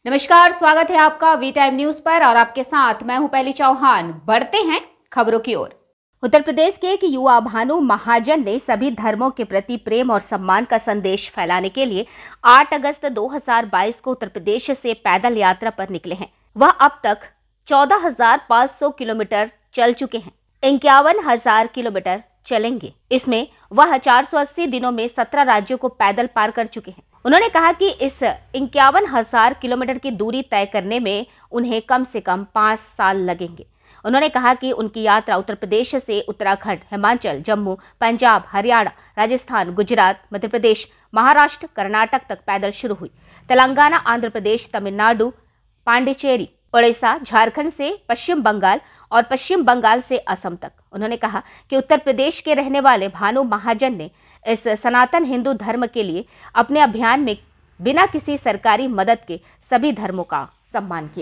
नमस्कार, स्वागत है आपका वी टाइम न्यूज पर और आपके साथ मैं हूं पहली चौहान। बढ़ते हैं खबरों की ओर। उत्तर प्रदेश के एक युवा भानु महाजन ने सभी धर्मों के प्रति प्रेम और सम्मान का संदेश फैलाने के लिए 8 अगस्त 2022 को उत्तर प्रदेश से पैदल यात्रा पर निकले हैं। वह अब तक 14,500 किलोमीटर चल चुके हैं, 51,000 किलोमीटर चलेंगे। इसमें वह 480 दिनों में 17 राज्यों को पैदल पार कर चुके हैं। उन्होंने कहा कि इस 51,000 किलोमीटर की दूरी तय करने में उन्हें कम से कम 5 साल लगेंगे। उन्होंने कहा कि उनकी यात्रा उत्तर प्रदेश से उत्तराखंड, हिमाचल, जम्मू, पंजाब, हरियाणा, राजस्थान, गुजरात, मध्य प्रदेश, महाराष्ट्र, कर्नाटक तक पैदल शुरू हुई। तेलंगाना, आंध्र प्रदेश, तमिलनाडु, पांडिचेरी, उड़ीसा, झारखंड से पश्चिम बंगाल और पश्चिम बंगाल से असम तक। उन्होंने कहा कि उत्तर प्रदेश के रहने वाले भानु महाजन ने इस सनातन हिंदू धर्म के लिए अपने अभियान में बिना किसी सरकारी मदद के सभी धर्मों का सम्मान किया।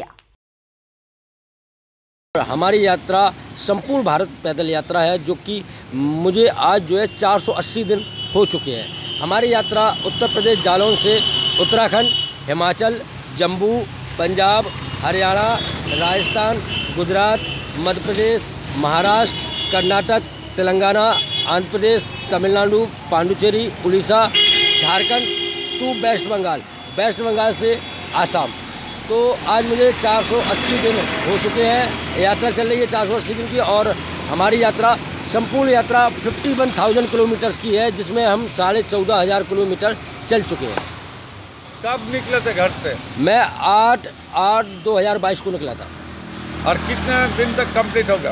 हमारी यात्रा संपूर्ण भारत पैदल यात्रा है, जो कि मुझे आज जो है 480 दिन हो चुके हैं। हमारी यात्रा उत्तर प्रदेश जालौन से उत्तराखंड, हिमाचल, जम्मू, पंजाब, हरियाणा, राजस्थान, गुजरात, मध्य प्रदेश, महाराष्ट्र, कर्नाटक, तेलंगाना, आंध्र प्रदेश, तमिलनाडु, पांडिचेरी, उड़ीसा, झारखंड टू वेस्ट बंगाल से आसाम। तो आज मुझे 480 दिन हो चुके हैं। यात्रा चल रही है 480 दिन की, और हमारी यात्रा संपूर्ण यात्रा 51,000 किलोमीटर्स की है, जिसमें हम 14,500 किलोमीटर चल चुके हैं। कब निकले थे घर से? मैं 8/8/2022 को निकला था। और कितने दिन तक कंप्लीट होगा?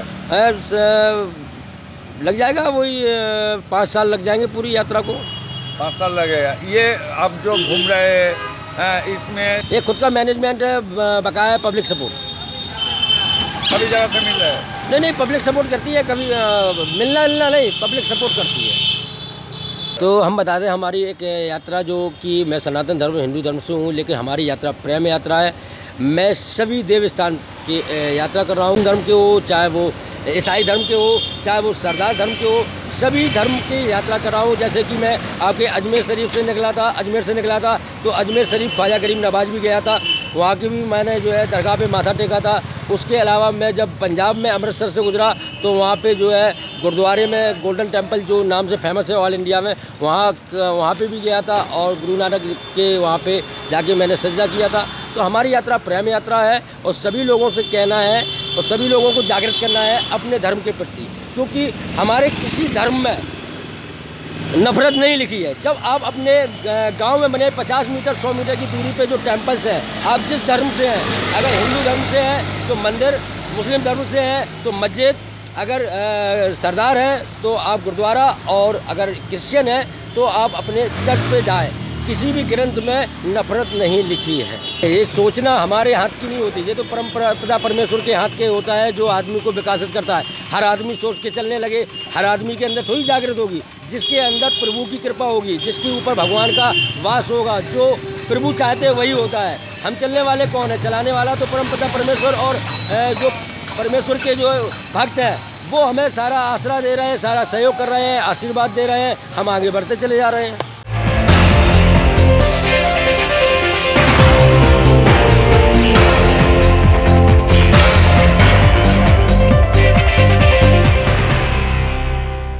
लग जाएगा वही 5 साल लग जाएंगे पूरी यात्रा को। 5 साल लगेगा। ये अब जो घूम रहे हैं इसमें ये खुद का मैनेजमेंट है, बकाया है पब्लिक सपोर्ट। सभी जगह से मिल रहा है? नहीं, पब्लिक सपोर्ट करती है, कभी मिलना नहीं, पब्लिक सपोर्ट करती है। तो हम बता दें, हमारी एक यात्रा जो कि मैं सनातन धर्म हिंदू धर्म से हूँ, लेकिन हमारी यात्रा प्रेम यात्रा है। मैं सभी देव स्थान की यात्रा कर रहा हूँ, धर्म के हो, चाहे वो ईसाई धर्म के हो, चाहे वो सरदार धर्म के हो, सभी धर्म की यात्रा कर रहा हूँ। जैसे कि मैं आपके अजमेर शरीफ से निकला था, तो अजमेर शरीफ ख्वाजा गरीब नवाज भी गया था, वहाँ की भी मैंने जो है दरगाह पे माथा टेका था। उसके अलावा मैं जब पंजाब में अमृतसर से गुजरा, तो वहाँ पे जो है गुरुद्वारे में गोल्डन टेम्पल जो नाम से फेमस है ऑल इंडिया में, वहाँ पे भी गया था, और गुरु नानक के वहाँ पे जाके मैंने सजदा किया था। तो हमारी यात्रा प्रेम यात्रा है, और सभी लोगों से कहना है और सभी लोगों को जागृत करना है अपने धर्म के प्रति, क्योंकि हमारे किसी धर्म में नफरत नहीं लिखी है। जब आप अपने गांव में बने 50 मीटर 100 मीटर की दूरी पे जो टेम्पल्स हैं, आप जिस धर्म से हैं, अगर हिंदू धर्म से हैं तो मंदिर, मुस्लिम धर्म से हैं तो मस्जिद, अगर सरदार हैं तो आप गुरुद्वारा, और अगर क्रिश्चियन है तो आप अपने चर्च पे जाएं। किसी भी ग्रंथ में नफरत नहीं लिखी है। ये सोचना हमारे हाथ की नहीं होती, ये तो पिता परमेश्वर के हाथ के होता है, जो आदमी को विकसित करता है। हर आदमी सोच के चलने लगे, हर आदमी के अंदर थोड़ी जागृत होगी। जिसके अंदर प्रभु की कृपा होगी, जिसके ऊपर भगवान का वास होगा, जो प्रभु चाहते वही होता है। हम चलने वाले कौन है? चलाने वाला तो परमपिता परमेश्वर, और जो परमेश्वर के जो भक्त हैं वो हमें सारा आसरा दे रहे हैं, सारा सहयोग कर रहे हैं, आशीर्वाद दे रहे हैं। हम आगे बढ़ते चले जा रहे हैं।